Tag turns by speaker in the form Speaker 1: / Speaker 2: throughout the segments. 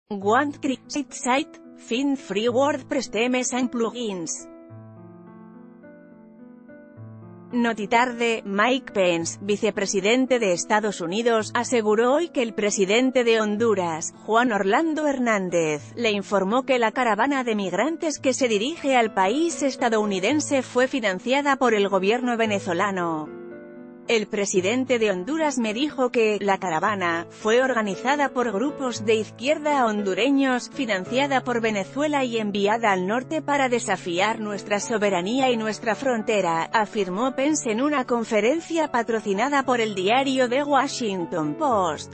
Speaker 1: Want Create Site, Find Free WordPress Themes and Plugins. Notitarde, Mike Pence, vicepresidente de Estados Unidos, aseguró hoy que el presidente de Honduras, Juan Orlando Hernández, le informó que la caravana de migrantes que se dirige al país estadounidense fue financiada por el gobierno venezolano. El presidente de Honduras me dijo que la caravana fue organizada por grupos de izquierda hondureños, financiada por Venezuela y enviada al norte para desafiar nuestra soberanía y nuestra frontera, afirmó Pence en una conferencia patrocinada por el diario The Washington Post.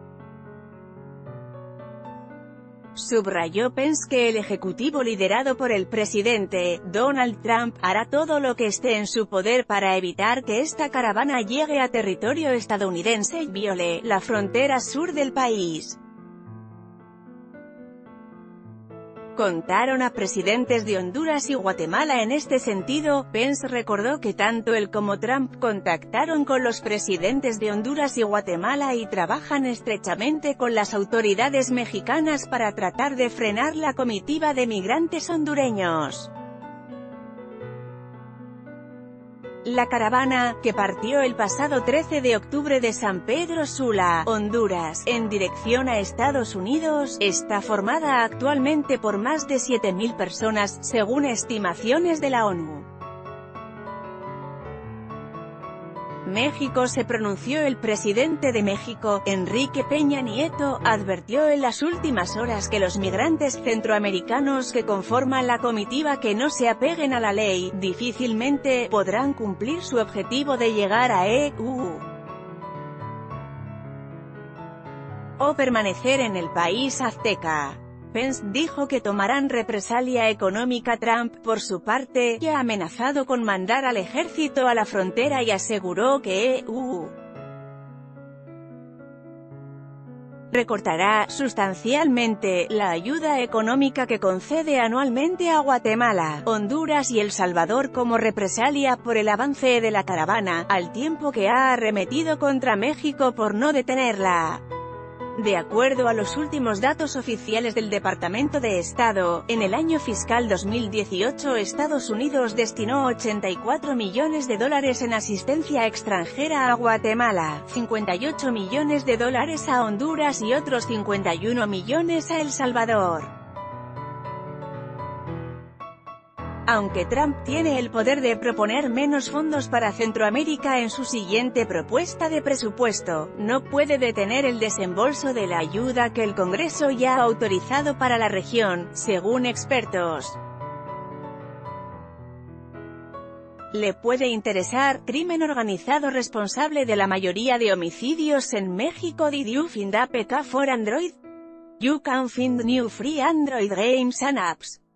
Speaker 1: Subrayó Pence que el ejecutivo liderado por el presidente, Donald Trump, hará todo lo que esté en su poder para evitar que esta caravana llegue a territorio estadounidense y viole la frontera sur del país. Contaron a presidentes de Honduras y Guatemala en este sentido. Pence recordó que tanto él como Trump contactaron con los presidentes de Honduras y Guatemala y trabajan estrechamente con las autoridades mexicanas para tratar de frenar la comitiva de migrantes hondureños. La caravana, que partió el pasado 13 de octubre de San Pedro Sula, Honduras, en dirección a Estados Unidos, está formada actualmente por más de 7.000 personas, según estimaciones de la ONU. México se pronunció. El presidente de México, Enrique Peña Nieto, advirtió en las últimas horas que los migrantes centroamericanos que conforman la comitiva que no se apeguen a la ley, difícilmente podrán cumplir su objetivo de llegar a EU o permanecer en el país azteca. Pence dijo que tomarán represalia económica. Trump, por su parte, ya ha amenazado con mandar al ejército a la frontera y aseguró que EU recortará sustancialmente la ayuda económica que concede anualmente a Guatemala, Honduras y El Salvador como represalia por el avance de la caravana, al tiempo que ha arremetido contra México por no detenerla. De acuerdo a los últimos datos oficiales del Departamento de Estado, en el año fiscal 2018 Estados Unidos destinó $84 millones en asistencia extranjera a Guatemala, $58 millones a Honduras y otros 51 millones a El Salvador. Aunque Trump tiene el poder de proponer menos fondos para Centroamérica en su siguiente propuesta de presupuesto, no puede detener el desembolso de la ayuda que el Congreso ya ha autorizado para la región, según expertos. Le puede interesar. Crimen organizado responsable de la mayoría de homicidios en México. Did you find APK for Android? You can find new free Android games and apps.